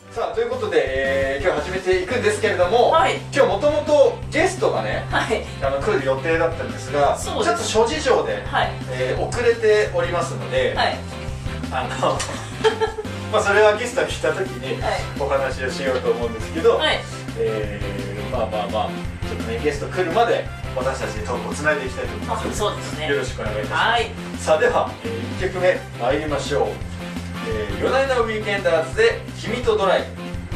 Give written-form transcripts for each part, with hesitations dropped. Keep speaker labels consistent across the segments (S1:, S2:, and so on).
S1: さあということで、今日始めていくんですけれども、
S2: はい、
S1: 今日もともとゲストがね、
S2: はい、
S1: 来る予定だったんですが、ちょっと諸事情で、
S2: はい、
S1: 遅れておりますので、
S2: はい、
S1: まあそれはゲストが来た時にお話をしようと思うんですけど、
S2: はい、
S1: まあちょっとねゲスト来るまで私たちでトークをつないでいきたいと思います。
S2: そうですね。
S1: よろしくお願いいたします。
S2: はい。
S1: さあでは、1曲目参りましょう。夜な夜なウィーケンダーズで君とドライブ。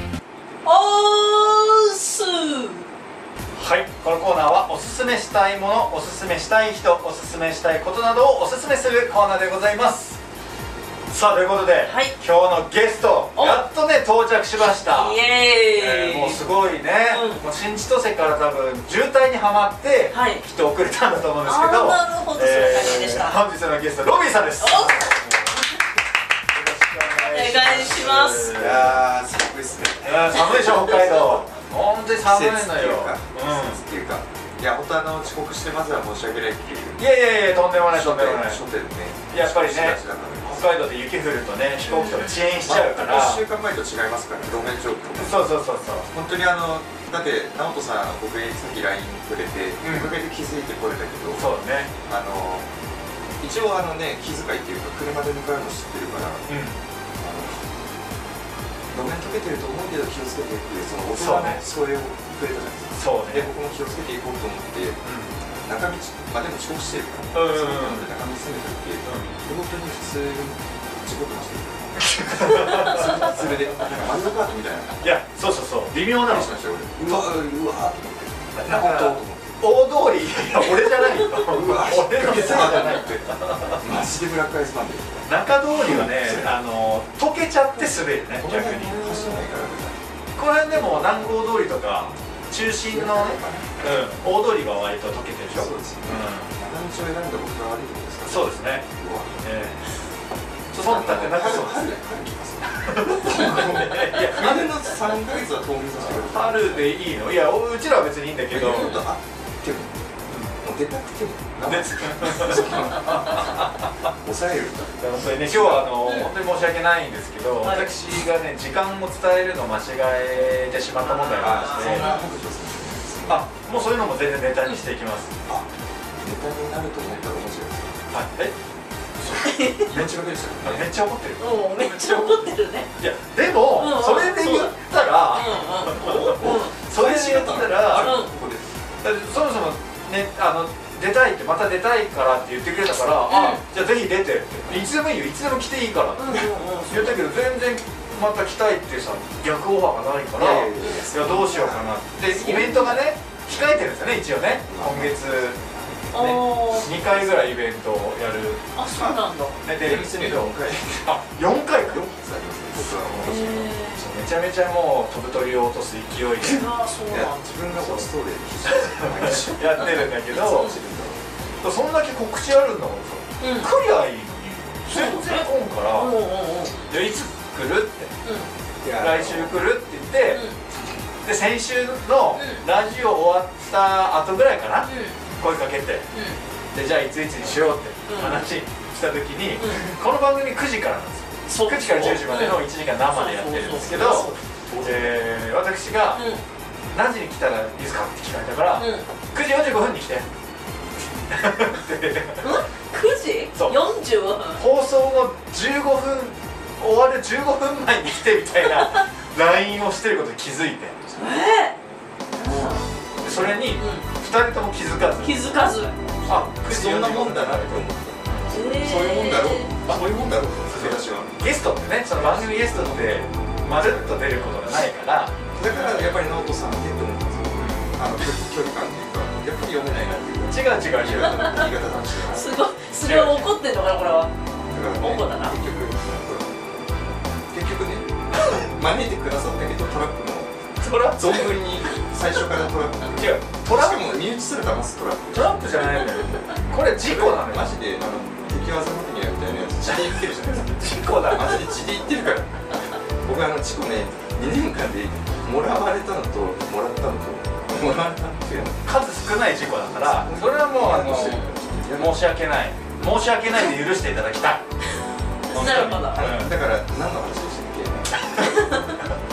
S2: おーす。
S1: はい、このコーナーはおすすめしたいもの、おすすめしたい人、おすすめしたいことなどをおすすめするコーナーでございます。さあということで、
S2: はい、
S1: 今日のゲストやっとね到着しました。
S2: イエーイ、
S1: もうすごいね、もう新千歳から多分渋滞にはまって、
S2: はい、
S1: きっと遅れたんだと思うんですけど、
S2: なるほど、そういう感じでした。
S1: 本日のゲストロビーさんです。
S2: お願いします。
S3: いやー、寒いですね。
S1: 寒いでしょ北海道。本当に寒いのよ。
S3: 季節っていうか、いや本当遅刻してまずは申し訳ないっていう。
S1: いやとんでもないとんでもない。
S3: 初手でね。
S1: やっぱりね、北海道で雪降るとね飛行機とか遅延しちゃうから。
S3: 1週間前と違いますから、路面状況。
S1: そう
S3: 本当にだって直人さん僕にさっき LINE くれて、おかげで気づいてこれたけど、
S1: そうね。
S3: 一応気遣いっていうか車で向かうの知ってるから。路面溶けてると思うけど気をつけてっていうその大人のそれをくれたじゃないですか。そうね。で僕も気をつけていこうと思って中道でも遅刻してるから中道詰めたって本当に普通に事故ってましたよ。それでマリオカートみたいな。い
S1: やそう微妙なの。
S3: しましたよ俺。うわーと思って。
S1: 大通り、いや俺じゃないよ。俺のせいじゃないって。
S3: マジでブラックアイスバンデー。
S1: 中通りはね、溶けちゃって滑るね、逆に。この辺でも南郷通りとか中心のね、大通りが割と溶けてるでしょ。そうですね。
S3: 中道を選んだ僕が悪いところですか。
S1: そうですね。そうだってなんかそうですね。いや、
S3: 春の3ヶ月は冬眠させてください。
S1: 春でいいの？いや、うちらは別にいいんだけど。
S3: でも出たくても抑えるんだ。
S1: 本当にね、今日は本当に申し訳ないんですけど、私がね時間を伝えるのを間違えてしまった問題がありまして、もうそういうのも全然ネタにしていきます。
S3: ネタになると思ったら面白いです。めっちゃ怒ってる。
S1: めっちゃ怒ってる。
S2: めっちゃ怒ってるね。
S1: いやでもそれで言ったら、それで言ったらそもそもね、出たいって、また出たいからって言ってくれたから、じゃあぜひ出てって、いつでもいいよ、いつでも来ていいからって言ったけど、全然また来たいってさ、逆オファーがないから、いやどうしようかなって、イベントがね、控えてるんですよね、一応ね、今月、2回ぐらいイベントをやる。
S2: そうなんだ。
S1: 出るんですけど、4回か。めちゃめちゃもう飛ぶ鳥を落とす勢いで
S3: 自分が落ちそうで
S1: やってるんだけど、そんだけ告知あるんだからさ、来りゃいいのに全然来んから、いつ来るって、来週来るって言って、で先週のラジオ終わった後ぐらいかな、声かけて、でじゃあいついつにしようって話した時に、この番組9時からなんですよ。9時から10時までの1時間生でやってるんですけど、私が「何時に来たらいいですか?」って聞かれたから「9時45分に来て」
S2: 9時45分、
S1: 放送の15分終わる15分前に来てみたいな LINE をしてることに気づいて、それに2人とも気づかず、
S3: そんなもんだなって思った。そういうもんだろう、そういうもんだろう。
S1: ゲストってね、その番組ゲストってまるっと出ることがないから、
S3: だからやっぱり直人さんって思うんですよ。距離感っていうか、やっぱり読めないなっていうか。
S1: 違う
S3: 言い方だし。
S2: すごい、それは怒ってんのかな、これは。怒だな。
S3: 結局ね、招いてくださったけどトラップも存分に最初からトラップ。
S1: 違う、トラップ
S3: しかも身内すら騙すトラップ。
S1: トラップじゃないんだよ。これ事故なのよ。
S3: マジで敵技の時にやみたいなやつ血で言ってるじゃないですか。
S1: 事故だ。
S3: マジで血で言ってるから。僕事故ね、2年間でもらわれたのともらったのともらわれたっていう
S1: 数少ない事故だから、それはもう申し訳ないで許していただきたい。
S2: なるほど。
S3: だから何の話でしたっけ？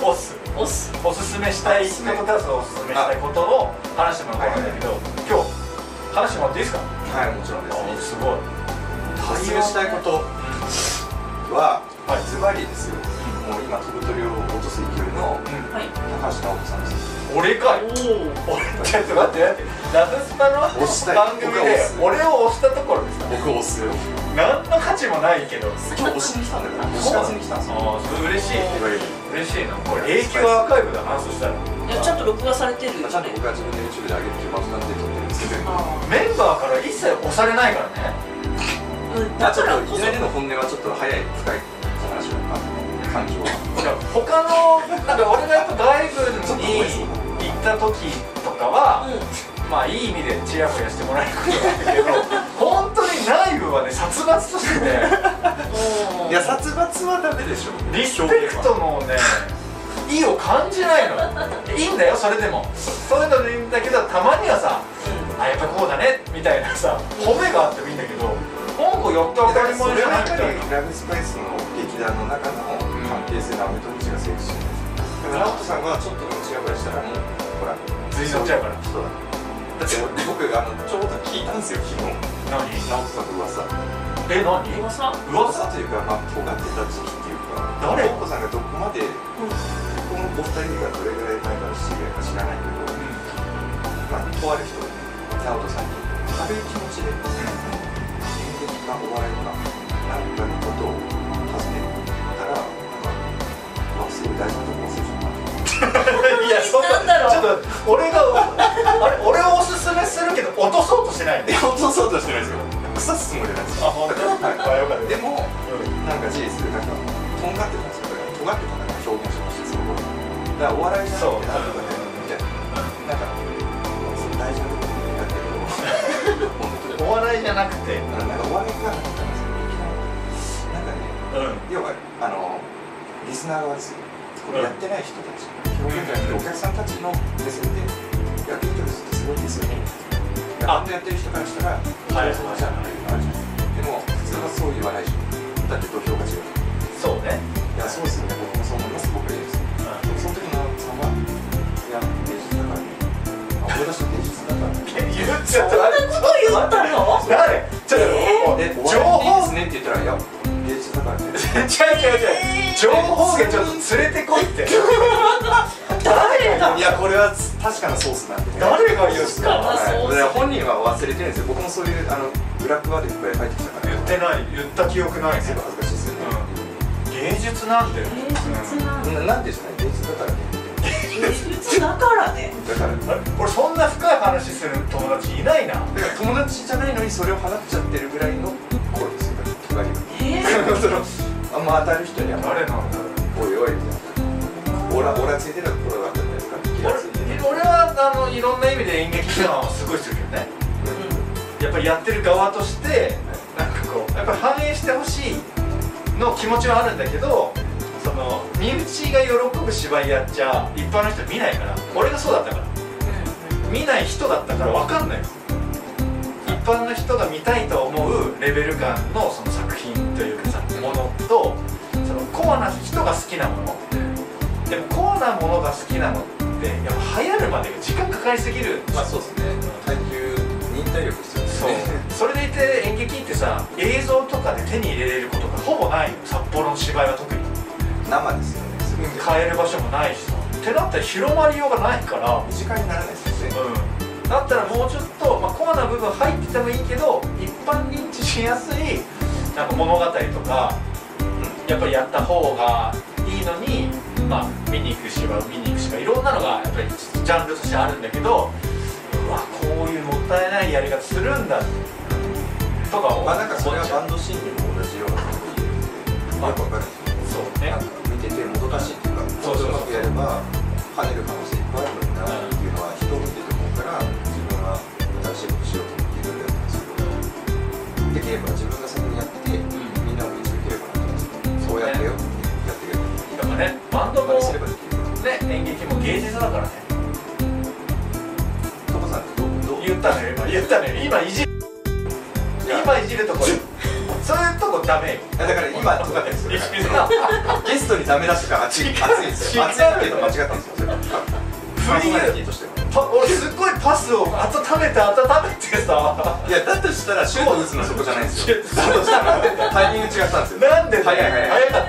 S1: おすすめしたいことからそのおすすめしたいことを話してもらうんだけど、今日話してもらっていいですか？
S3: はい、もちろんです。
S1: すごい。
S3: おすすめしたいことはズバリですよ。もう今飛ぶ鳥を落とす勢いの高橋直人さんです。
S1: 俺かい。俺ちょっと待ってラブスパの番組で俺を押したところですか？
S3: 僕押すよ。
S1: 何の価値もないけど
S3: 今日押しに来たんだから。押し活に来たんですよ。
S1: ああ、それ嬉しい。嬉しいな。これ永久アーカイブだな。そしたら
S2: いや、ちゃんと録画されてる。
S3: ちゃんと僕は自分で YouTube で上げるっていうバズなんで撮ってるんですけど、
S1: メンバーから一切押されないからね。
S2: だから
S3: いきなりの本音はちょっと早い深い話だった感情は。
S1: 他のなんか俺がやっぱ外部に行った時とかは、まあいい意味でチヤホヤしてもらえることなんだけど、本当に内部はね殺伐としてて、
S3: いや殺伐はダメでしょ。
S1: リスペクトのね意を感じないの。いいんだよ、それでもそういうのでいいんだけど、たまにはさ、あ、やっぱこうだねみたいなさ褒めがあってもいいんだけど、なんかやった当たり前じゃないみたいな。
S3: ラブスパイスの劇団の中の関係性のアメとムチが成立してるんです。だから直人さんはちょっとでもチヤホヤしたらもうほら
S1: 随乗っちゃうから。
S3: だって僕ちょうど聞いたんですよ昨日。
S1: 何？
S3: 直人さんの噂。
S1: 何？
S3: 噂というか、まあ尖ってた時期っていうか、
S1: 誰？
S3: 直人さんがどこまで、このお二人がどれぐらい前から知り合いか知らないけど、まあとある人で直人さんに軽い気持ちで演劇かお笑いか何かのことを尋ねたら、すごい大事なとこ忘れちゃった。
S1: いや、そんなちょっと俺が俺をおすすめするけど落とそうとしてない。
S3: 落とそうとしてないですよ。腐すつもりなんですよ。
S1: あ、本当？はい、よかった。
S3: でもなんか事実なんかとんがってたんですよ。尖ってたから表現者としてその頃。だからお笑いじゃなくてなんとかねみたいな、なんか大事なところだけど本当に
S1: お笑いじゃなくて
S3: なんかお笑いがなかったんですよ。なんかね、要はリスナー側ですよ。これやってない人たち、表現者やってるお客さんたちの目線でやってる人ってすごいですよね。バンドやってる人からしたらそうじゃないのあるじゃない。でも普通はそう言わないでしょ。だって土俵が違う。
S1: そうね。
S3: いや、そうですよね。僕もそう思います。僕はです。その時のさんは、いや、芸術だからね。思い出した芸術だからね。
S1: 言っちゃった。
S2: そんなこと言ったの？
S1: 誰？ちょっと情報
S3: ですねって言ったら、いや、芸術だからね。
S1: 違う。情報源ちょっと連れてこいって。誰だ？
S3: いや、これは確かなソースなんでね。
S1: 誰が言うんですか？
S3: 本人は忘れてるんですよ。僕もそういうブラックワードいっぱい入ってきたから。
S1: 言ってない。言った記憶ないね。
S3: すごい恥ずかしいですよね。
S1: 芸術なんで。
S3: なんでじゃない。芸術だからね。
S2: 芸術だからね。
S3: だから。
S1: 俺そんな深い話する友達いないな。
S3: だから友達じゃないのにそれを放っちゃってるぐらいの頃ですよ。隣が。あんま当たる人には
S1: 誰なんだろう。
S3: おいおいみたいな。オラついてたところがあったんじゃないですか。
S1: 俺はいろんな意味で演劇っていうのはすごいするけどね。やっぱりやってる側としてなんかこうやっぱり反映してほしいの気持ちはあるんだけど、その身内が喜ぶ芝居やっちゃ一般の人見ないから。俺がそうだったから、見ない人だったから分かんない。一般の人が見たいと思うレベル感のその作品というかさ、ものとそのコアな人が好きなもの。でもコアなものが好きなのってやっぱ流行るまでが時間かかりすぎる。
S3: まあそうですね。耐久忍耐力必要ですね。
S1: それでいて演劇ってさ、映像とかで手に入れれることがほぼないの。札幌の芝居は特に
S3: 生ですよね。
S1: 買える場所もないしさ、ってなったら広まりようがないから、
S3: 身近にならないですよね。
S1: だったらもうちょっと、まあ、コアな部分入っててもいいけど一般認知しやすいなんか物語とかやっぱりやった方がいいのに、まあ見に行く芝居いろんなのがやっぱりジャンルとしてあるんだけど、うわこういうもったいないやり方するんだとか思っちゃう。
S3: まあなんかそれはバンドシーンにも同じようなこと言えるのでよくわかるんですよ。
S1: そうね。
S3: 見ててもどかしいっていうか、もっとうまくやれば跳ねる可能性いっぱいあるのになっていうのは人を見てて思うから、自分は新しいことしようと思っていろいろやったんですけど、できれば自分が先にやってみんなを導ければなと思うんですよ。そうやってよってやってくれる。
S1: だからね、バンドもね、演劇も芸術だからね。
S3: トコさんってどう
S1: 言ったね今いじるところそういうとこダメよ。
S3: だから今とかですよ。ゲストにダメ出しが熱いんですよ。熱いっていうのは間違ったんですよ。それはパーソナリティとしては。
S1: 俺すっごいパスを温めてさ。
S3: いやだとしたらシュート打つのそこじゃないんですよ。だとしたらタイミング違ったんですよ。
S1: なんで早かった。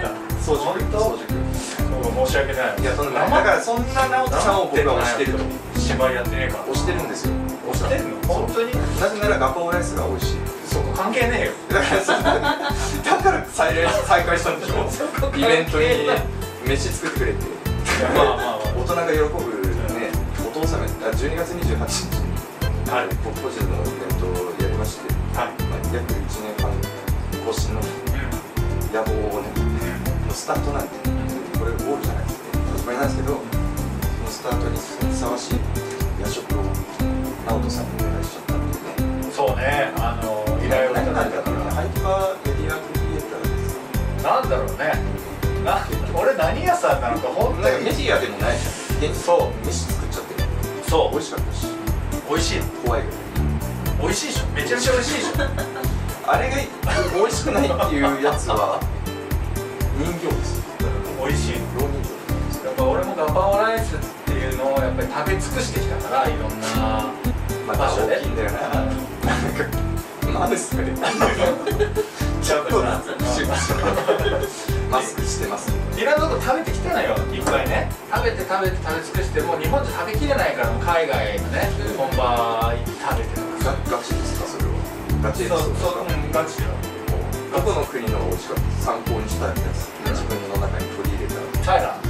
S3: 早熟。
S1: 申し訳ない。
S3: いやだからそんな直人さんを僕は推してると。
S1: 芝居やってねえから。
S3: 推してるんですよ。
S1: 推してんの？本当に？
S3: なぜならガパオライスが美味しい。
S1: そこ関係ねえよ。
S3: だから再開したんでしょ。イベントに飯作ってくれって。まあ大人が喜ぶね。お父さんが12月28日に僕個人のイベントをやりまして、約1年半越しの野望をねのスタートなんで、これゴールじゃないですね。始まりなんですけど、そのスタートにふさわしい夜食を直人さんにお願いしちゃったんでね。
S1: そうね、依頼をいただいたから。
S3: ハイパーメディアクリエイターですか。
S1: なんだろうね。俺何屋さんなのか本当に。
S3: メディアでもないじゃん。そう、飯作っちゃってる。そう、美味しかったし。
S1: 美味しいの？
S3: 怖いぐらい。
S1: 美味しいでしょ。めちゃめちゃ美味しいでしょ。
S3: あれが美味しくないっていうやつは人形です。
S1: 美味しい。
S3: 老人形。
S1: やっぱ俺もガパオライスっていうのをやっぱり食べ尽くしてきたから、いろんな
S3: 場所で。大きいんだよな。マスクで。ちょっとマスクしてます。
S1: いろんなとこ食べてきたのよ、いっぱいね。食べ尽くしてもう日本じゃ食べきれないから、海外のね本場行って食べてるから。
S3: ガチですかそれは？ガチですか？
S1: ガチだよ。
S3: どこの国の美味しかった参考にしたやつ、自分の中に取り入れた。
S1: タイラン。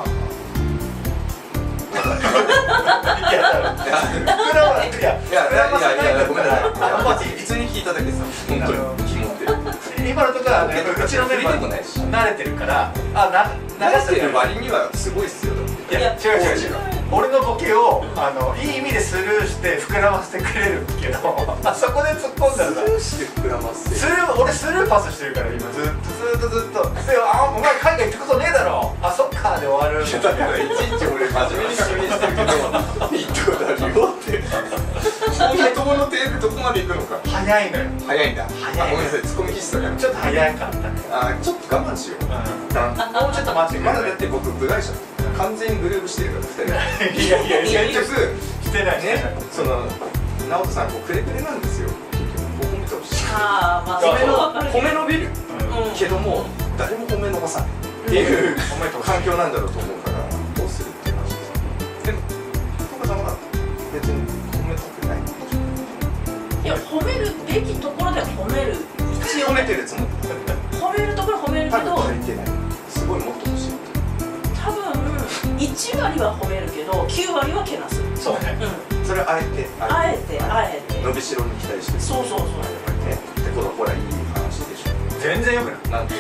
S3: ごめんなさい。普通に聞いただけさ、本当に気持ってる。
S1: 今のところはね、うちのメンバー慣れてるから、
S3: 慣れてる割にはすごいっすよ。
S1: いや違う。俺のボケをいい意味でスルーして膨らませてくれるけど、そこで突っ込んだら
S3: スルーして膨らませて。
S1: 俺スルーパスしてるから今ずっとで、お前海外行くことねえだろ、そっかで終わる。
S3: だからいちいち俺真面目に確認してるけど行ったことあるよって。本当のテールどこまで行くのか。
S1: 早いのよ。
S3: 早いんだ。ごめんなさい、ツッコミ必須だから
S1: ちょっと早かったね。
S3: ちょっと我慢しよう。
S1: もうちょっと待ってくれ。
S3: まだだって僕部外者完全にグループしてるから2人。
S1: いや
S3: 結局
S1: してないね。
S3: その直人さんくれくれなんですよ。結局褒めてほしい。
S2: 褒
S3: め伸びるけども誰も褒め伸ばさないっていう環境なんだろうと思うから、どうするっていう話です。でも福岡さんは別に褒めたくない。
S2: いや、褒めるべきところでは褒める。
S3: 一応褒めてるつもり。
S2: 褒めるところ褒めるけど、
S3: 足りてない。すごいもっと欲しい。
S2: 多分1割は褒めるけど9割はけなす。
S1: そうね。
S3: それはあえて伸びしろに期待してる。
S2: そう。
S3: やっぱりね。でこのほらいい話でしょ。
S1: 全然よくない。
S3: なんで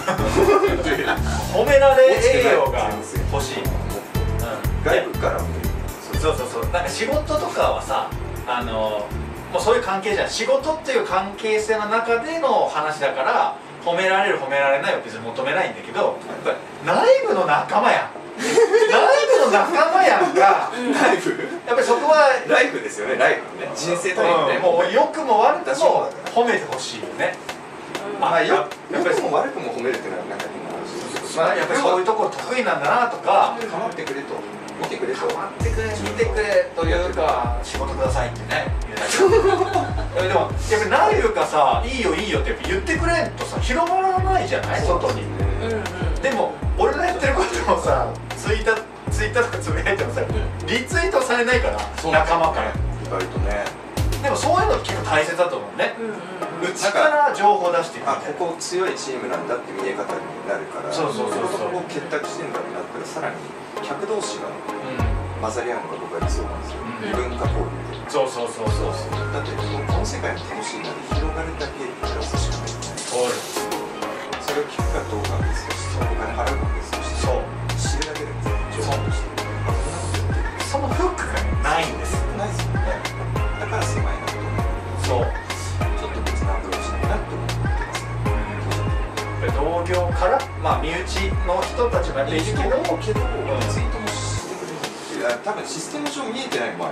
S1: 褒められ栄養が欲しい。
S3: 外部からも。
S1: そうなんか仕事とかはさ、もうそういう関係じゃん。仕事っていう関係性の中での話だから褒められる褒められないは別に求めないんだけど、内部の仲間やん。内部の仲間やんか。
S3: ライフ
S1: やっぱりそこは
S3: ライフですよね。ライフね。人生というね。
S1: もう良くも悪くも褒めてほしいよね。
S3: 良くも悪くも褒めるっていうのはなんか変な話ですけど、
S1: やっぱりそういうところ得意なんだなとか、
S3: 構ってくれと、見てくれと、
S1: 構ってくれ、見てくれというか、仕事くださいってね。でもやっぱり内部がさ、いいよって言ってくれんとさ、広まらないじゃない、外に。でも俺のやってることをさ、ツイッターとかつぶやいてもさ、リツイートされないから、仲間から。
S3: 意外とね。
S1: でもそういうの結構大切だと思うね。うちから情報出していく。
S3: ここ強いチームなんだって見え方になるから。
S1: そう
S3: ここ結託してんだになったら、さらに客同士が混ざり合うのが僕は理想なんですよ。異文化交流で。
S1: そう。
S3: だってこの世界の楽しいので広がるだけプラスしかない。それを聞くかどうかは別として、お金払うのは別として、知るだけで情報として。
S1: そのフックがないんです。
S3: ないですよね。だから狭いなと思う。ちょっと別なアプローチだなと思ってますね。
S1: 同業から身内の人たちがいるけど、
S3: ツイートもしてくれるっていう、多分システム上見えてないのもあるんですよ。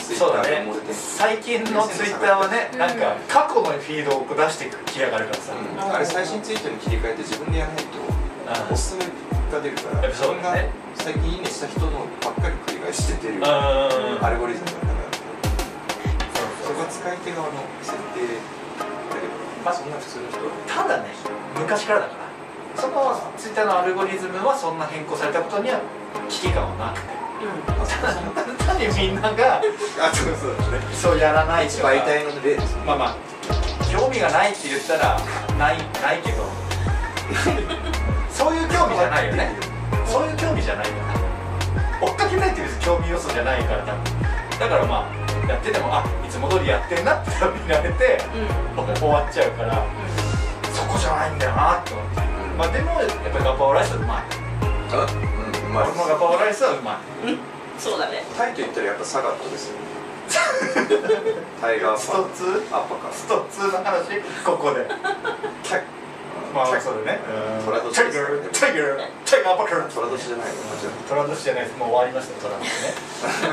S1: そうだね、最近のツイッターはね、なんか過去のフィードを出してきやがるからさ、
S3: あれ最新ツイートに切り替えて自分でやらないとおすすめが出るから、自分が最近いいねした人のばっかり繰り返して出るアルゴリズムだから、そこは使い手側の設定だけど、まあそんな普通の人は
S1: ただね、昔からだからそのツイッターのアルゴリズムはそんな変更されたことには危機感はなくて、単にみんながそうやらないとか、
S3: 媒体の例ですね。
S1: まあまあ興味がないって言ったらないけどそういう興味じゃないよね。そういう興味じゃないよね。追っかけないって別に興味要素じゃないから多分。だからまあやっててもいつも通りやってんなって見られて、終わっちゃうから、そこじゃないんだよなって思って、まあでもやっぱりガパオライスはうまい。俺もガパオライスはうまい。
S2: そうだね。
S3: タイと言ったらやっぱサガットですよ。タイガー
S1: スト2
S3: アッパカ
S1: スト2の話ここで。まあそうだね。
S3: トラドシ
S1: タイガーアッパカ。
S3: トラドシじゃないの？
S1: トラドシじゃないです。もう終わりましたよトラドシね。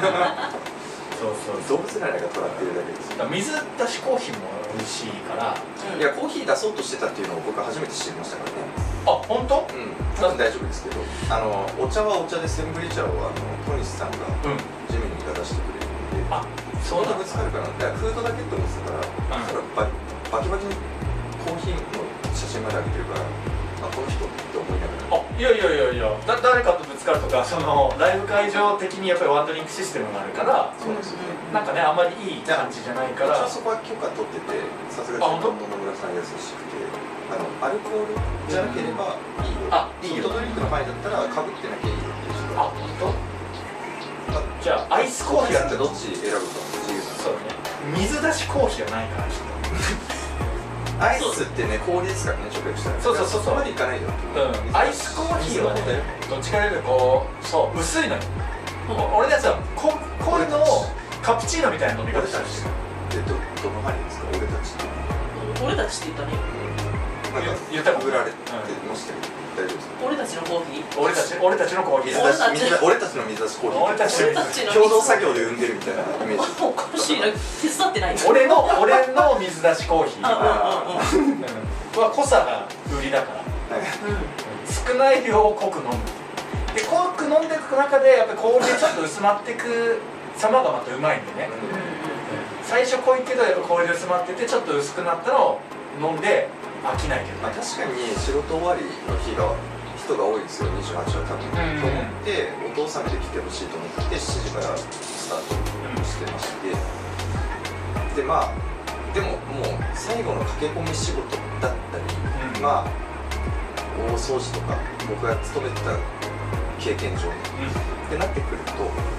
S1: そう
S3: 動物ならがトラっていうだけです。
S1: 水出しコーヒーも美味しいから。
S3: いやコーヒー出そうとしてたっていうのを僕は初めて知りましたからね。
S1: あ、本当？
S3: 多分大丈夫ですけど、お茶はお茶でセンブリ茶を小西さんがジミニが出してくれるので、
S1: そうだ、
S3: ぶつかるかな。だからフードだけって思ってたから、それはバキバキにコーヒーの写真まで上げてるから、この人って思いながら。
S1: いや誰かとぶつかるとか、そのライブ会場的にやっぱりワンドリンクシステムがあるから、
S3: そうですね。
S1: なんかね、あんまりいい感じじゃないから。
S3: そこは許可取ってて、さすがに野村さん優しくて、アルコールじゃなければいいよ。ソフトドリンクの範囲だったらかぶってなきゃいいよっていう人。
S1: 本当？じゃあアイスコーヒー
S3: ってどっち選ぶか自由なんですよね。
S1: 水出しコーヒーはないからちょっと。
S3: アイスってね、氷ですからね、直訳したら。そうそこまでいかないよ。
S1: アイスコーヒーはね、どっちかというと薄いのよ。俺のやつはこういうのをカプチーノみたいな飲み方したりして。
S3: どの範囲ですか？
S2: 俺たちって言ったね。
S1: 言ったこと
S3: 売られてましたけど大丈夫ですか？
S2: 俺たちのコーヒー。
S1: 俺たちのコーヒー。
S3: 俺たちの水出しコーヒー。
S1: 俺たちの
S3: 共同作業で生んでるみたいなイメージ。
S2: おかしいな、手伝ってない。
S1: 俺の水出しコーヒーは濃さが売りだから、少ない量を濃く飲む。で濃く飲んでいく中でやっぱり氷でちょっと薄まっていく様がまたうまいんでね。最初濃いけどやっぱ氷で薄まっててちょっと薄くなったのを飲んで飽きないけど、
S3: 確かに仕事終わりの日が人が多いですよ。28は多分と思ってお父さんで来てほしいと思って7時からスタートしてまして、ででももう最後の駆け込み仕事だったり、大掃除とか僕が勤めてた経験上ってなってくると、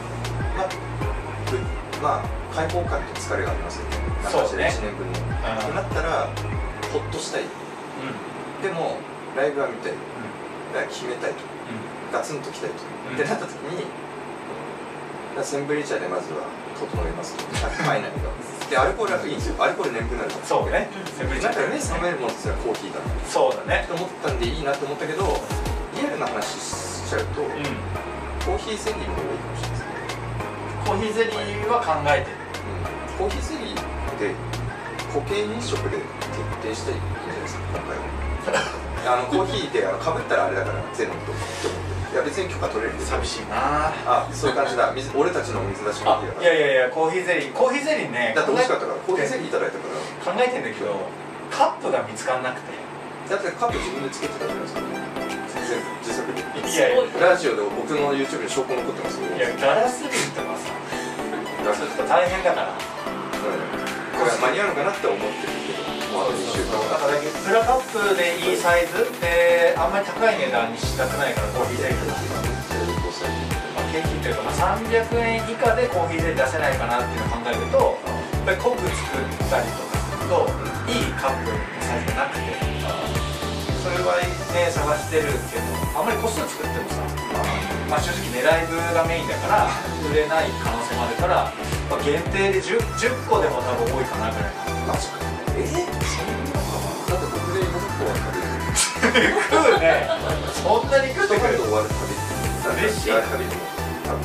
S3: 開放感と疲れがありますよね。1年分のってなったらほっとしたい、でもライブは見たい、決めたいと、ガツンときたいと、ってなった時にセンブリ茶でまずは整えますと、ファイナルがでアルコールはいいんですよ。アルコール眠くなるから。
S1: そうね、センブリ茶
S3: だからね、冷めるものってコーヒーだな。
S1: そうだね
S3: と思ったんでいいなと思ったけど、リアルな話しちゃうと、コーヒーゼリーの方がいいかもしれないですね。
S1: コーヒーゼリーは考えてる。
S3: コーヒーゼリーで固形飲食で徹底したいんじゃないですか、今回は。コーヒーでかぶったらあれだからゼロと思って、いや別に許可取れるんで。
S1: 寂しいな。
S3: そういう感じだ。俺たちの水出しコーヒーだから。
S1: いやコーヒーゼリーね。
S3: だって美味しかったからコーヒーゼリーいただいたから
S1: 考えてんだけど、カップが見つからなくて。
S3: だってカップ自分で作ってたじゃないですか。全部自作で。
S1: いや
S3: ラジオで僕の YouTube に証拠残ってますよ。
S1: いやガラス瓶とかさ、ちょっと大変だから。
S3: これ間に合うのかなって思ってるけど、もうあと2週間
S1: だからプラカップでいいサイズであんまり高い値段にしたくないからコーヒーゼリーとか景品というか300円以下でコーヒーゼリー出せないかなっていうのを考えると、やっぱり濃く作ったりとかするといいカップのサイズがなくて、それはね探してるけど、あんまり個数作ってもさ、正直ねライブがメインだから売れない可能性もあるから、限定で 10個でも多分多いかなぐらい。
S3: マジか。そんなかな。だって僕で4個は食べる。
S1: 食うね。そんなに食ってくる。
S3: 終わる旅。
S1: 嬉しい。
S3: 旅でも多分。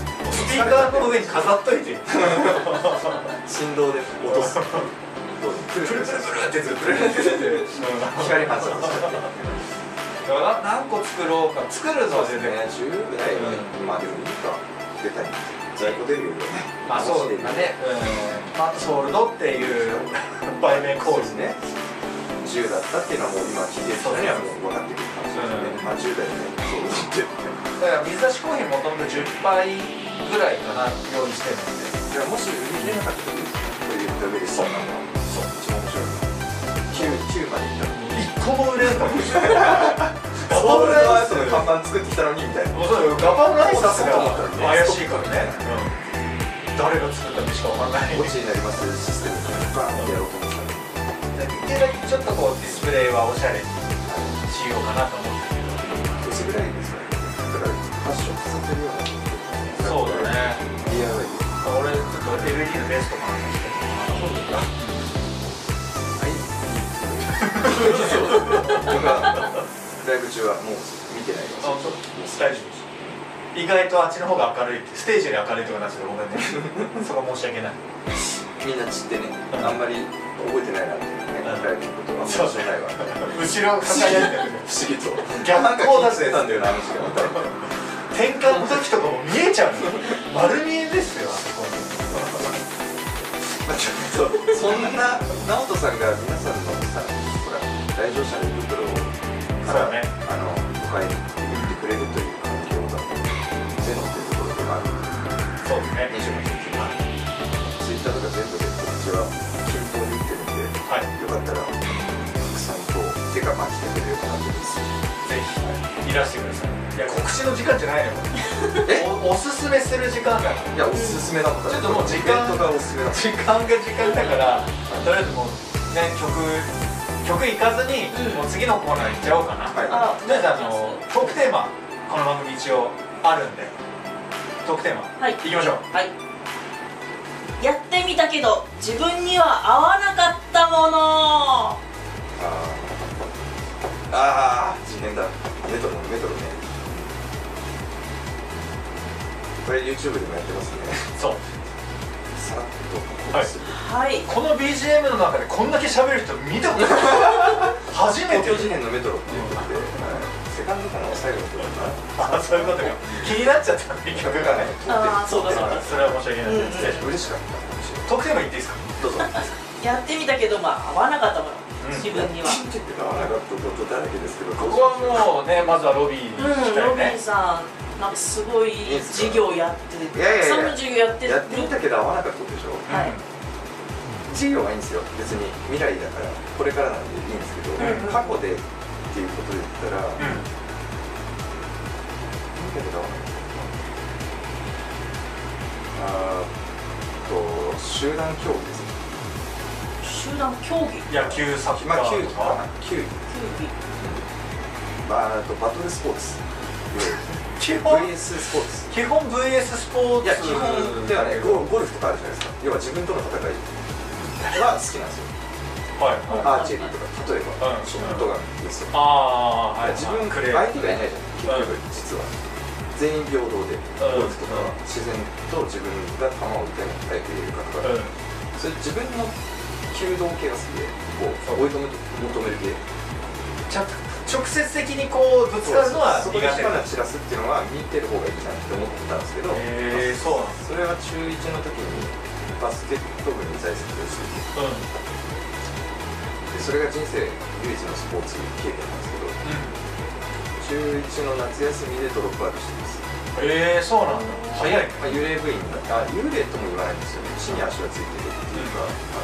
S1: ピーカーの上に飾っといて
S3: 振動で落とすプルプルプルってずっと光反射しちゃって
S1: 何個作ろうか作るのでね
S3: 10ぐらいまあでもいいか出たい在庫出るよね
S1: まあそうだねマットソールドっていう売名コールね
S3: 10だったっていうのはもう今聞いてる人にはもう分かってくるかもしれないねまあ10代でねそうって
S1: だから水出しコーヒーもともと10杯ぐらいかな用意してるので
S3: いやもし売り切れなかった時これ言った上でそうなのそう一番面白い9までいったのに
S1: 1個も売れんのに
S3: ソールドアートの看板作ってきたのにみたいな
S1: そうよガバンライスが怪しいからね誰が作ったのしか分かんない
S3: ゴチになりますシステムとかやろうと思った
S1: できるだけちょっとこうディスプレイはおしゃれにしようかなと思ってるけど
S3: 薄暗いですねだから発色させるような
S1: そうだね
S3: DIY
S1: 俺ちょっと LED のベースとかなんですけどそうだ
S3: ライブ中はもう見てないよ
S1: 大丈夫です意外とあっちの方が明るいってステージより明るいとかなってごめんねそこ申し訳ない
S3: みんな散ってねあんまり覚えてないなってねライブのことは申し訳ないわ
S1: 後ろ輝いてる
S3: 不思議と
S1: 逆光だ
S3: ってたんだよな話がまた
S1: 転換の時とかも見えちゃう丸見えですよあそこ
S3: そんな直人さんが皆さんのさほら来場者の胃袋から都会に行ってくれるという環境がゼロっていうところでもある
S1: そうですね
S3: 28日はツイッターとか全部でこっちは均等に打ってるんで、よかったらたくさんと手がまあ来てくれるかなと思います
S1: ぜひ、いらしてくださいいや告知の時間じゃないのおすすめする時間だから
S3: いやおすすめなのか
S1: ちょっともう時間がおすすめな時間だからとりあえずもうね曲いかずに、もう次のコーナー行っちゃおうかな、とりあえずトークテーマこの番組一応あるんでトークテーマ、いきましょう。
S2: やってみたけど自分には合わなかったもの。
S3: 自然だメトロねこれ YouTube でもやってますね
S1: そう
S3: さらっと
S1: この BGM の中でこんだけ喋る人見たことない初めて
S3: 東京事変のメトロっていうことでセカンドかな最後の曲かな
S1: そういうことか気になっちゃった曲がね
S2: そうだ
S1: それは申し訳ない
S3: 嬉しかった
S1: トークテーマ言っていいですか
S3: どうぞ
S2: やってみたけど合わなかったもの自分には
S3: 合わなかったことだらけですけど
S1: ここはもうねまずはロビーに行きたいね
S2: ロビーさんなんかすごい授業やってるたくさんの授業やってる
S3: やってみたけど合わなかったことでしょ授業はいいんですよ別に未来だからこれからなんでいいんですけど過去でっていうことで言ったら見たけど合わなかった集団競技ですね
S2: 集団競技
S1: 野球サッカーとか
S3: 球技バトルスポーツ
S1: 基本
S3: VS スポーツ
S1: 基本 VS スポーツ
S3: いや基本ではねゴルフとかあるじゃないですか要は自分との戦いは好きなんですよアーチェリーとか例えばショットガンですよ自分相手がいないじゃん結局実は全員平等でゴルフとかは自然と自分が球をいかに速く入れるかとかそれ自分の弓道系が好きで追い求める系
S1: 直接的にこうぶつかるのは
S3: そこで火花散らすっていうのは見てる方がいいなって思ってたんですけどそれは中1の時にバスケット部に在籍をしていてそれが人生唯一のスポーツ経験なんですけど中1の夏休みでドロップアウトしてます
S1: そうなんだ早い
S3: 幽霊部員幽霊とも言わないんですよね地に足がついてるっていうか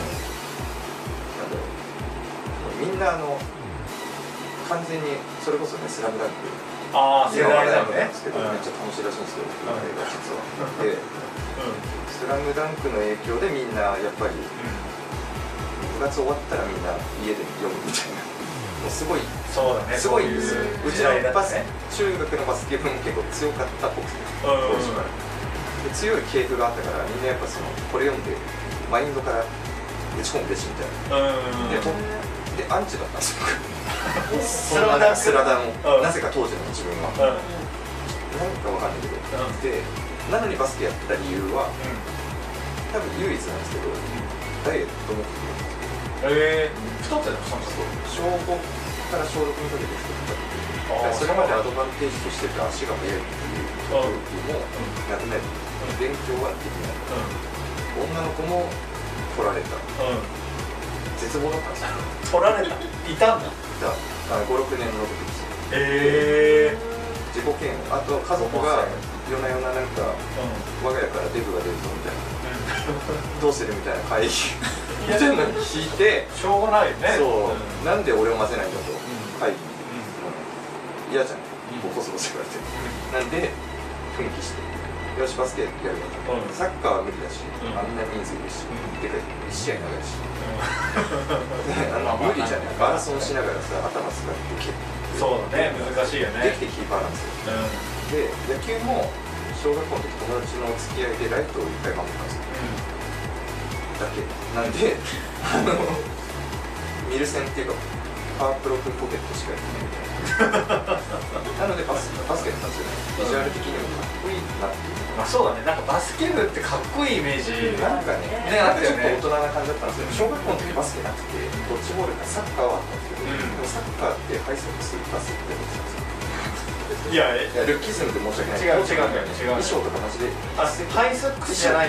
S3: みんな完全にそれこそねスラムダンク
S1: 世代だよね
S3: めっちゃ楽しいらしいんですけど実はでスラムダンクの影響でみんなやっぱり部活終わったらみんな家で読むみたいなもうすごいすごいんですようちの中学のバスケ部も結構強かったっぽくて当時から強い系譜があったからみんなやっぱこれ読んでマインドから打ち込むべしみたいなでアンチだったんですよスラダンをなぜか当時の自分はなんかわかんないけどでなのにバスケやってた理由は多分唯一なんですけど、ダイエットも
S1: 太ってたの？
S3: 小5から小6にかけて太ったって、それまでアドバンテージとしてた足が速いっていう状況もなくなり、勉強はできない、女の子も取られた、絶望だったんですよ。
S1: 取られた？いたんだ。
S3: 5、6年の時です。自己嫌悪、あと家族が夜な夜ななんか、我が家からデブが出るぞみたいな、どうするみたいな会議みたいなのに聞いて、
S1: しょうがないよね。
S3: そう、なんで俺を混ぜないんだと会議、嫌じゃん、ボコスボコ言われて、なんで奮起して、よしバスケやるわと、サッカーは無理だし、あんな人数いるし、てか1試合長いし、無理じゃない、マラソンしながらさ、頭使って蹴って。
S1: そうだね、難しいよね。
S3: できてキーパーなんですよ。で、野球も小学校の時友達の付き合いでライトをいっぱい守ったんですよ。だけなんで、ミルセンっていうかパワープロ君ポケットしかやってないみたいな。なのでバスケやったんですよね。ビジュアル的にもかっこいいなっていう。
S1: まあそうだね、なんかバスケ部ってかっこいいイメージ
S3: なんかね、なんかちょっと大人な感じだったんですよ。小学校の時バスケなくて、ドッジボールかサッカーはあったんですけど、でもサッカーってハイソックスバスって思ってたんですよ。いやルッキズムで申し訳ない。
S1: 違うんだよね。
S3: 衣装とかマジで
S1: ハイソックスじゃない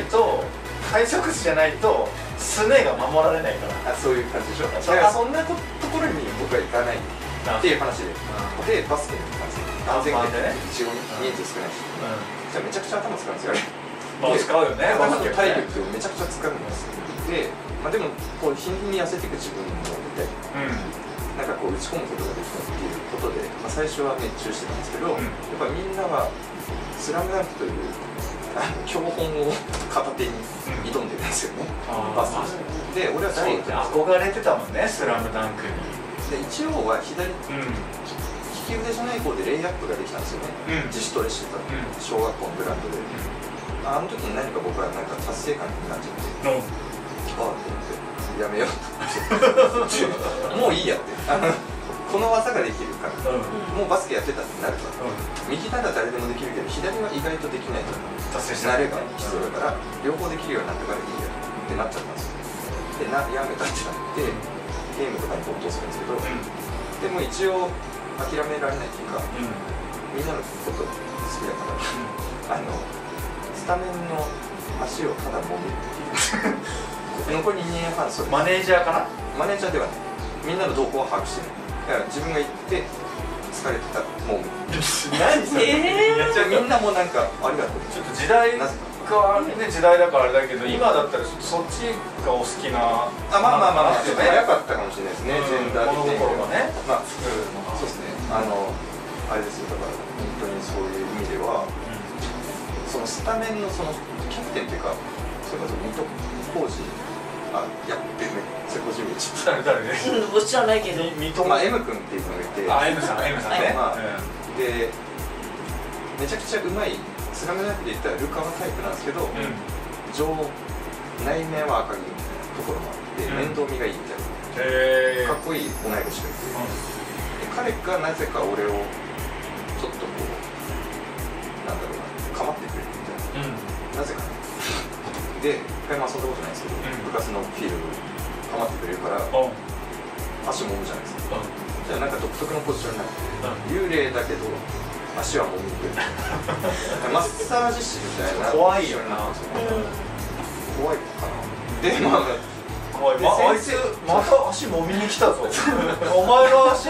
S1: とすねが守られないから。
S3: そういう感じでしょ。だからそんなところに僕は行かないっていう話で、バスケに行ったんですよ。安全圏でね、一応人数少ないし、じゃあめちゃくちゃ頭使うんですよ。
S1: まあ使うよね。
S3: 体力めちゃくちゃ使うんです。で、でもこう日に日に痩せていく自分もいて、なんかこう打ち込むことができたっていうことで、最初は熱中してたんですけど、やっぱみんなは「スラムダンクという教本を片手に挑んでるんですよね。バスケで、俺はダイエット
S1: 憧れてたもんね、スラムダンクに。
S3: で一応は左利き腕じゃない方でレイアップができたんですよね。自主トレしてた小学校のグラウンドで。あの時に何か僕はなんか達成感になっちゃって、ああってやめようともういいやって、この技ができるから、もうバスケやってたってなるから、右なら誰でもできるけど左は意外とできないと達成し慣れが必要だから、両方できるようになったからいいやってなっちゃったんですよ。でやめたってなってゲームとかに没頭するんですけど、でも一応諦められないっていうか、みんなのこと好きだからスタメンの足をただもむっていう残り2年半それ
S1: マネージャーかな。
S3: マネージャーではない、みんなの動向を把握してない。だから自分が行って疲れてたもむ
S1: 何それ。
S3: じゃあみんなもなんかありがとう。
S1: ちょっと時代がね、時代だからあれだけど、今だったらそっちがお好きな。
S3: まあ早かったかもしれないですね、ジェンダー的に
S1: はね。
S3: まあそうですね、あれですよ、だから本当にそういう意味ではそのスタメンのそのキャプテンっていうか、それこそ水戸浩司やってるね、瀬古純一
S1: 誰ね、
S2: 知らないけど、
S3: M 君っていうのがいて、
S1: M さんね。
S3: でめちゃくちゃうまい、スラムダンクで言ったらルカワタイプなんですけど、内面は赤木みたいなところもあって、面倒見がいいみたいな、かっこいい同い年がいて、彼がなぜか俺をちょっとこうなんだろうな、構ってくれるみたいな、なぜかで一回も遊んだことないんですけど、部活のフィールド構ってくれるから足もむじゃないですか。じゃあなんか独特のポジションになって幽霊だけど足はもみくれるマッサージ師みたいな
S1: 怖いよな。
S3: 怖いかな。で
S1: あいつまた足もみに来たぞお前の足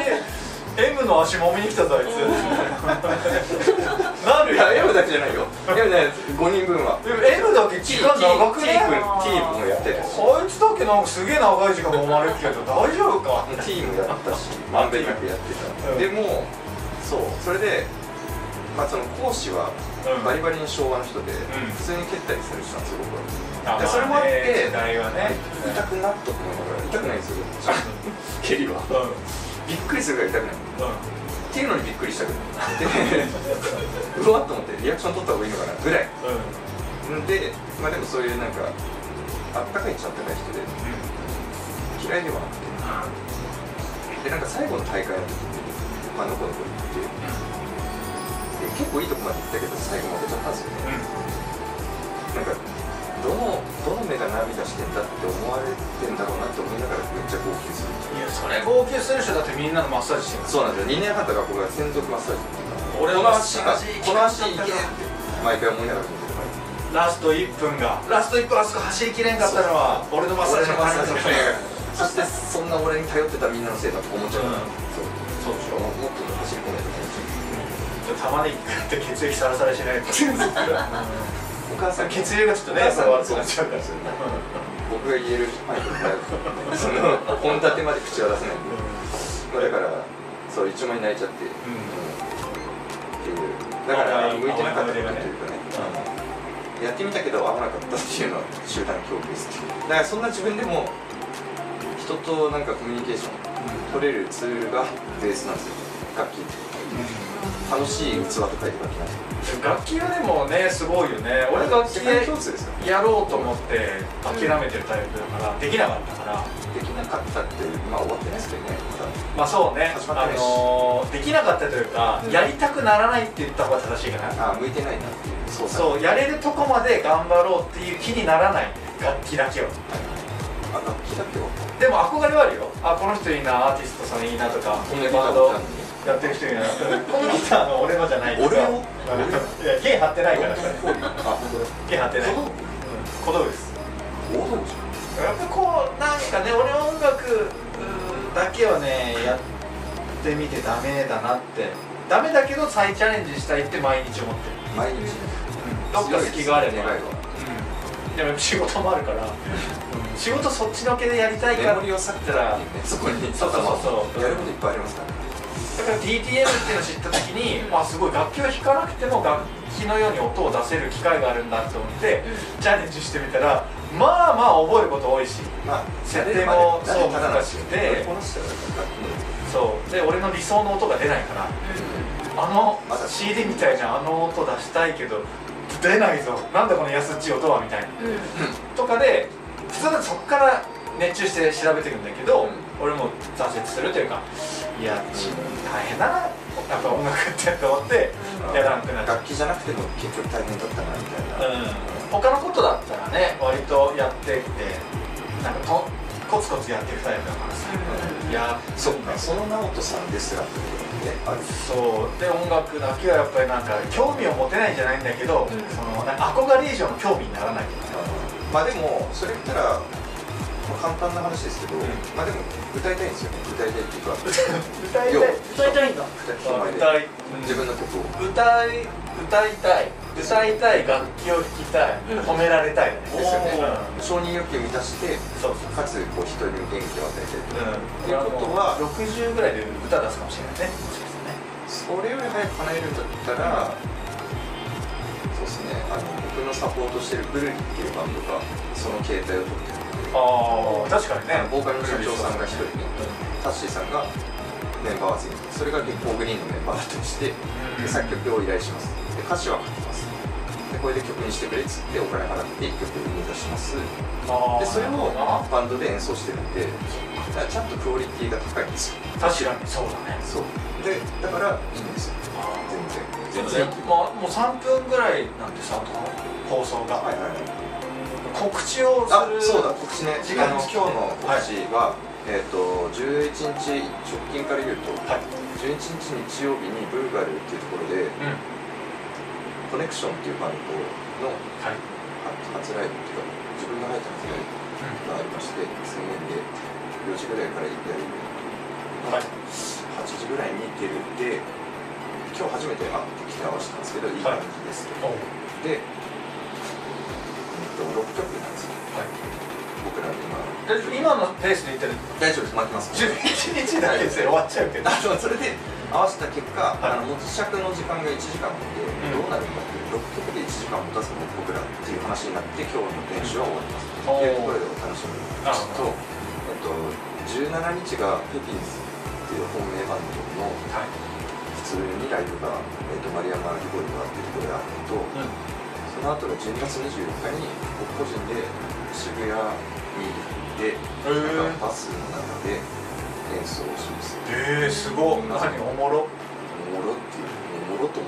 S1: M の足もみに来たぞあいつなるよ。
S3: M だけじゃないよ、M ね、5人分は。
S1: でも M だけ時間長くね。
S3: T もやってるし、
S1: あいつだけなんかすげえ長い時間もまれるけど大丈夫か。
S3: T もやったし、まんべんなくやってた。でもそう、それでその講師はバリバリに昭和の人で普通に蹴ったりする人なんですよ、僕は。でそれもあって痛くなったと思いながら、痛くないんですよ蹴りは。びっくりするぐらい痛くないっていうのにびっくりしたけど、うわっと思ってリアクション取った方がいいのかなぐらいで、でもそういうなんかあったかいっちゃあったかい人で嫌いではなくて、でなんか最後の大会の時にのこのこ行って、で結結構いいとこまで行ったけど最後負けちゃったんですよね。なんかどの目が涙してんだって思われてんだろうなって思いながらめっちゃ号泣する。
S1: いやそれ号泣する人だってみんなのマッサージしてる。
S3: そうなんですよ。2年半とか僕が専属マッサージ。
S1: 俺の足が
S3: この足いけって毎回思いながら見てる。
S1: ラスト1分あそこ走りきれんかったのは俺のマッサージの足だった。
S3: そしてそんな俺に頼ってたみんなのせいだと思っちゃう。
S1: そうでしょ。
S3: もっと走り込めと思っちゃう。
S1: 玉ねぎって血液サラサラしないと
S3: お母さん
S1: 血流がちょっとね悪くなっちゃうから
S3: 僕が言える範囲でその本立てまで口は出せないんで、だからそう一枚泣いちゃってだから向いてなかったことというかね、やってみたけど合わなかったっていうのは集団恐怖ですっていう。だからそんな自分でも人となんかコミュニケーション取れるツールがベースなんですよ、楽器。楽しい器と書いて楽器なんですよ。
S1: 楽器はでもねすごいよね。俺楽器やろうと思って諦めてるタイプだからできなかったから。
S3: できなかったってまあ終わってないですけどね。
S1: まあそうね、できなかったというかやりたくならないって言った方が正しいかな。
S3: 向いてないなっていう。
S1: そうやれるとこまで頑張ろうっていう気にならない楽器だけは。
S3: 楽器だけは
S1: でも憧れはあるよ。この人いいな、アーティストさんいいなとか、バンドやってる人いいな。このギターの俺のじゃない。
S3: 俺の？
S1: いや弦張ってないから。弦張ってない。小道具です。
S3: 大道具じゃん。
S1: やっぱこうなんかね、俺音楽だけはねやってみてダメだなって、ダメだけど再チャレンジしたいって毎日思ってる。
S3: 毎日。
S1: どっか隙があれば。でも仕事もあるから、仕事そっちのけでやりたいから。
S3: メモリを割ったらそこに
S1: そう
S3: やることいっぱいありますから。
S1: だから DTM っていうのを知った時に、すごい楽器を弾かなくても楽器のように音を出せる機会があるんだって思ってチャレンジしてみたら、まあ覚えること多いし、設定もそう難しくて、そうで俺の理想の音が出ないから、CD みたいな音出したいけど出ないぞ、なんだこの安っちい音はみたいな、とかで普通だとそこから熱中して調べてるんだけど、俺も挫折するというか、いや大変だなやっぱ音楽ってと思ってやらなくなっちゃう。
S3: 楽器じゃなくても結局大変だったなみたいな。
S1: 他のことだったらね割とやってってなんかコツコツやっていくタイプだからさ。いや
S3: そっか、その直人さんですらってことねある。
S1: そうで音楽だけはやっぱりなんか興味を持てないんじゃないんだけど、その憧れ以上の興味にならないとか。
S3: でもそれ言ったら簡単な話ですけど、でも歌いたいんですよね。歌いたいっていうか
S2: 歌いたいんだ。
S3: 自分の曲を
S1: 歌いたい楽器を弾きたい、褒められたい
S3: ですよね。承認欲求を満たしてかつ人に元気を与えてっていうことは
S1: 60ぐらいで歌出すかもしれないね。もしかしたらね。
S3: それより早く叶えるんだったらそうですね、僕のサポートしてるブルリっていうバンドがその形態をとってる。
S1: 確かにね。
S3: ボーカルの社長さんが1人ね、タッシーさんがメンバーを集めて、それが結構グリーンのメンバーだったりして、作曲を依頼します。で歌詞は書きます。でこれで曲にしてくれっつってお金払って1曲生み出します。でそれをバンドで演奏してるんで、ちゃんとクオリティが高いんですよ。
S1: 確かにそうだね。
S3: そうでだからいいんですよ。全然
S1: もう3分ぐらいなんてさ、放送が告知をする。
S3: そうだ、告知ね。今日の告知は11日直近から言うと11日日曜日にブーガルっていうところでコネクションっていうバンドの初ライブっていうか自分が入った初ライブがありまして、1000円で4時ぐらいからやるイベント、8時ぐらいに出るんで、今日初めて会ってきて合わせたんですけど、いい感じです。で、6曲なんですよ、僕ら
S1: 今のペースでいってる。
S3: 大丈夫です、待ってます。
S1: 11日だけで終わっちゃうけど、
S3: それで合わせた結果、持ち尺の時間が1時間なので、どうなるんだっていう、6曲で1時間持たすの僕らっていう話になって、今日の練習は終わりますというところでお楽しみに。と、17日がペピンズっていう本命バンドの普通にライブが丸山リボルバーっていうところであるのと、その後が12月24日に僕個人で渋谷に行ってバスの中で演奏をします。
S1: すごい。何おもろ
S3: っていうおもろと思って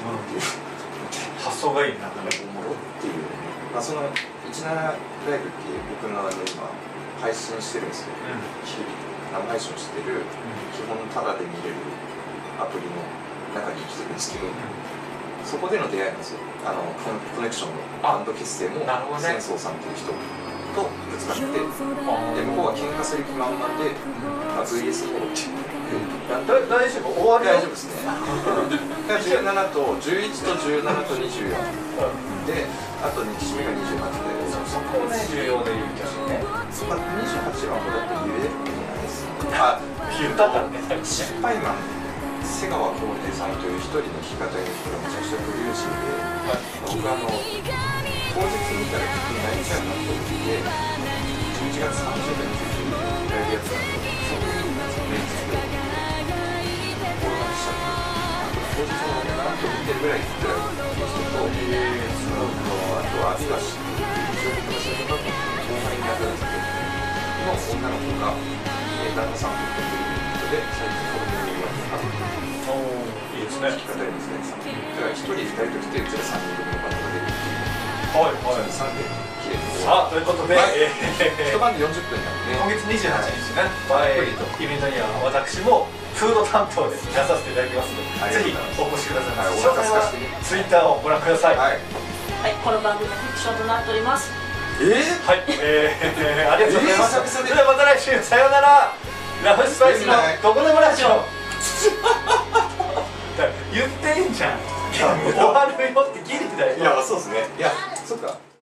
S3: っていう
S1: 発想がいいな。
S3: おもろっていう、その17ライブっていう僕の今配信してるんですけど、日々生配信をしてる基本タダで見れるアプリの中に生きてるんですけど、そこでの出会いなんですよ。コネクションのバンド結成も戦争さんっていう人とぶつかって、で向こうは喧嘩する気満々で、VS フォローっていう
S1: 大丈夫？終わり？
S3: 大丈夫ですね。17と11と17と24で、あと2機種目が28で、
S1: そこね重要で言う気がするね。
S3: 28はもうだって言えることないですね。
S1: 言ったからね。
S3: 失敗マン瀬川浩平さんという一人の弾き語りの人がめちゃくちゃ不友人で、僕当日見たら結構泣いちゃうなと思って11月30日にライブやってたんで、そのメンツでコロナにしちゃって当日もなんと見てるぐらいくらいの人と、あとはアビワシっていう一応僕の専門学校の後輩に当たるんですけどの女の子が旦那さんと言ってる人で最近子供に言われた
S1: いいですね。
S3: 弾き語りの先生だから1人2人と来てうちら3人組のバンドが出るっていう、3で綺麗に。
S1: さあということで、
S3: 一晩で40分なんで、
S1: 今月28日ね、イベントには私もフード担当で出させていただきますので、ぜひお越しください。詳細はツイッターをご覧ください。はい、
S2: この番組はフィクションとなっております。
S1: はい、ありがとうございます。それではまた来週、さようなら。ラフスパイスのどこでもラジオ。言ってんじゃん。終わるよってギリだよ。
S3: いや、そうですね。いや、そっか。